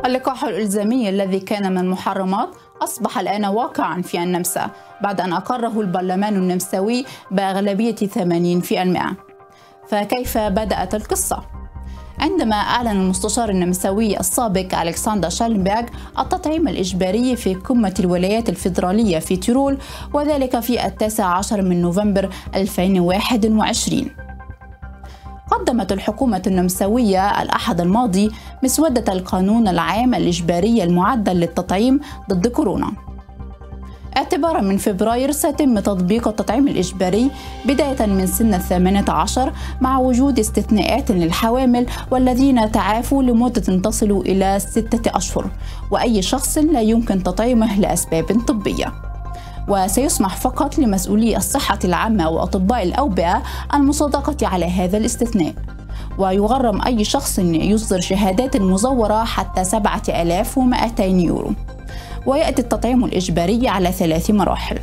اللقاح الإلزامي الذي كان من المحرمات أصبح الآن واقعاً في النمسا بعد أن أقره البرلمان النمساوي بأغلبية 80%. فكيف بدأت القصة؟ عندما أعلن المستشار النمساوي السابق ألكسندر شالنبرغ التطعيم الإجباري في قمة الولايات الفيدرالية في تيرول، وذلك في 19 من نوفمبر 2021. قدمت الحكومة النمساوية الأحد الماضي مسودة القانون العام الإجباري المعدل للتطعيم ضد كورونا. اعتبارا من فبراير سيتم تطبيق التطعيم الإجباري بداية من سن 18 مع وجود استثناءات للحوامل والذين تعافوا لمدة تصل إلى 6 أشهر، وأي شخص لا يمكن تطعيمه لأسباب طبية. وسيسمح فقط لمسؤولي الصحة العامة وأطباء الأوبئة المصادقة على هذا الاستثناء، ويغرم أي شخص يصدر شهادات مزورة حتى 7200 يورو. ويأتي التطعيم الإجباري على 3 مراحل.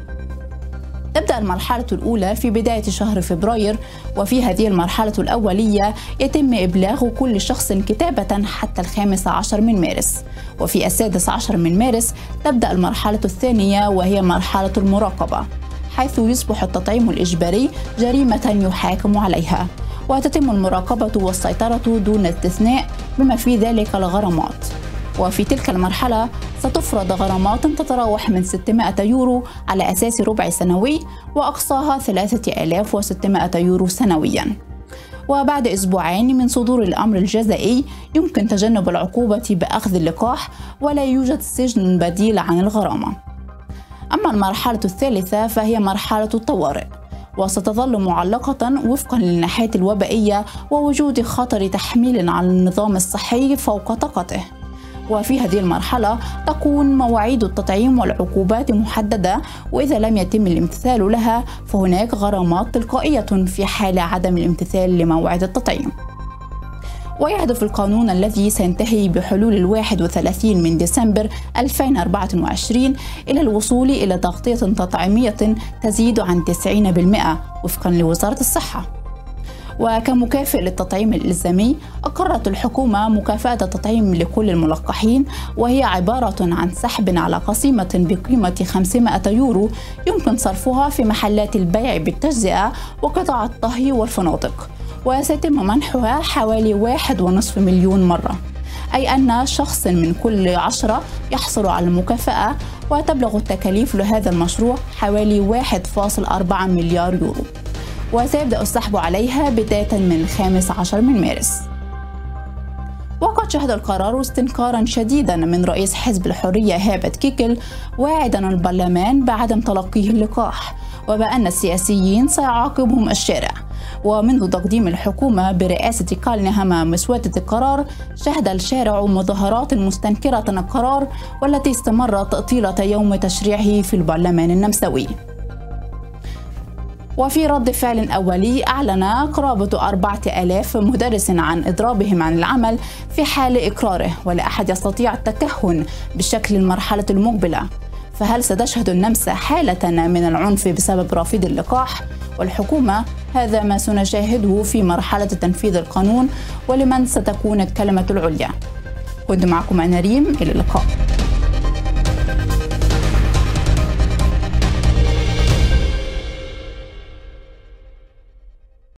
تبدأ المرحلة الأولى في بداية شهر فبراير، وفي هذه المرحلة الأولية يتم إبلاغ كل شخص كتابة حتى 15 من مارس، وفي 16 من مارس تبدأ المرحلة الثانية وهي مرحلة المراقبة، حيث يصبح التطعيم الإجباري جريمة يحاكم عليها، وتتم المراقبة والسيطرة دون استثناء بما في ذلك الغرامات. وفي تلك المرحلة ستفرض غرامات تتراوح من 600 يورو على أساس ربع سنوي، وأقصاها 3600 يورو سنوياً. وبعد أسبوعين من صدور الأمر الجزائي يمكن تجنب العقوبة بأخذ اللقاح، ولا يوجد سجن بديل عن الغرامة. أما المرحلة الثالثة فهي مرحلة الطوارئ، وستظل معلقة وفقا للناحية الوبائية ووجود خطر تحميل على النظام الصحي فوق طاقته. وفي هذه المرحلة تكون مواعيد التطعيم والعقوبات محددة، وإذا لم يتم الامتثال لها فهناك غرامات تلقائية في حال عدم الامتثال لموعد التطعيم. ويهدف القانون الذي سينتهي بحلول 31 من ديسمبر 2024 إلى الوصول إلى تغطية تطعيمية تزيد عن 90% وفقا لوزارة الصحة. وكمكافئ للتطعيم الإلزامي أقرت الحكومة مكافأة التطعيم لكل الملقحين، وهي عبارة عن سحب على قسيمة بقيمة 500 يورو يمكن صرفها في محلات البيع بالتجزئة وقطاع الطهي والفنادق، وسيتم منحها حوالي 1.5 مليون مرة، أي أن شخص من كل 10 يحصل على المكافأة، وتبلغ التكاليف لهذا المشروع حوالي 1.4 مليار يورو، وسيبدأ السحب عليها بداية من 15 من مارس. وقد شهد القرار استنكارا شديدا من رئيس حزب الحرية هابت كيكل، واعدا البرلمان بعدم تلقيه اللقاح، وبأن السياسيين سيعاقبهم الشارع. ومنذ تقديم الحكومة برئاسة كارل نهما مسودة القرار، شهد الشارع مظاهرات مستنكرة القرار، والتي استمرت طيلة يوم تشريعه في البرلمان النمساوي. وفي رد فعل أولي أعلن قرابة 4000 مدرس عن إضرابهم عن العمل في حال إقراره، ولا أحد يستطيع التكهن بشكل المرحلة المقبلة. فهل ستشهد النمسا حالة من العنف بسبب رفض اللقاح؟ والحكومة هذا ما سنشاهده في مرحلة تنفيذ القانون، ولمن ستكون الكلمة العليا. كنت معكم أنا ريم، إلى اللقاء.